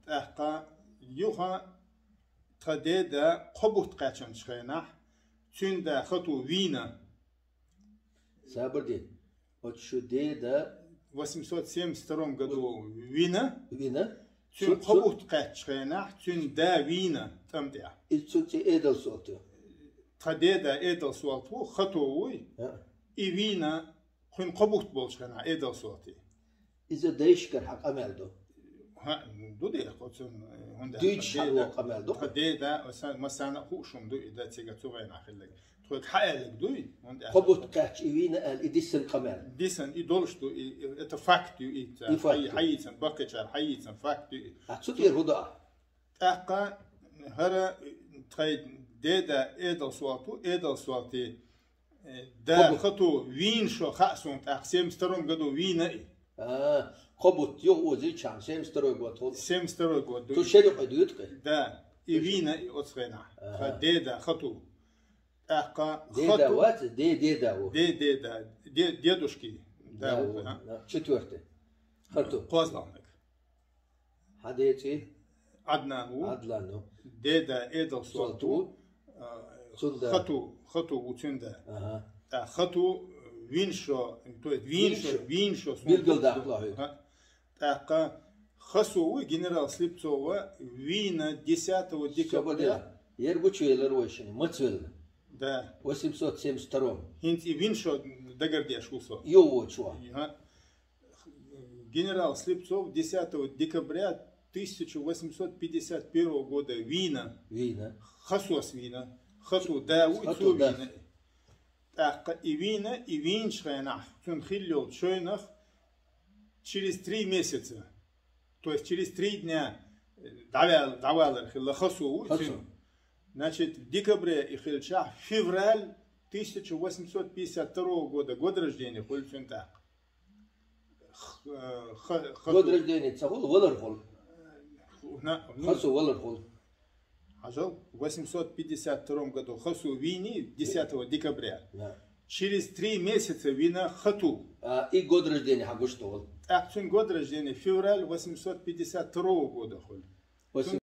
أحقا يوها تديدا قبوت قاتشن شخينح تندا خطو وينا صابر دين وتشو ديدا 872 году وينا وينا تن قبوت قاتش خينح تندا وينا تمدع إتسوتي إيدل صوتو تديدا إيدل صوتو خطووي إيوينا خن قبوت بولش خينح إيدل صوتي إذا دايشكر حق أمالدو ها دودي قوتن هوندا ديتش حق أمالدو تديدا مثلا خوشم دو إذا تيجا توغين أخلك تقول حقلك دوي قبوت قاتش إيوينا الإديسن قمال ديسن إدولشتو إتفاكتو حييتن باكتشار حييتن فاكتو أتسوتي الهدى أقا هرا تخيل ديدا إيدل سواتي دا خطو وين شو خاصون تقسيم سترون قدو وين قبوت يوزي كان سيمستروي قوت سيمستروي قدو تو شيء قدوت دا وين أتسخنا فديدا خطو أقا ديدا وات ديدا ديدوشكي دا четвертый خطو قوزلانك هديتي عدنانو ديدا إيدل سواتو خطو وتندا خطو وينشو وينشو بيلقل داخله أقا خسو جنرال سليبцова وينا 10 декабря يربوچيلر وشني متвел да 872 هنت وينشو догардеш усо يوچوا генерал Слепцов 10 декабря 1851 года Вина Хасус Вина Хасу Дауд Вина Так и Вина и Виншхайнах Тунхиллиот Шойнах через 3 месяца, то есть через 3 дня давал Хасу, значит в декабре и Хильчах февраль 1852 года, год рождения Хульцунтак. год рождения Цагул Валерхол. Хасу Валерхол. Ажал в 852 году Хасу Вини 10 декабря. Через 3 месяца Вина Хату. И год рождения Хагуштовал. Год рождения февраль 852 года.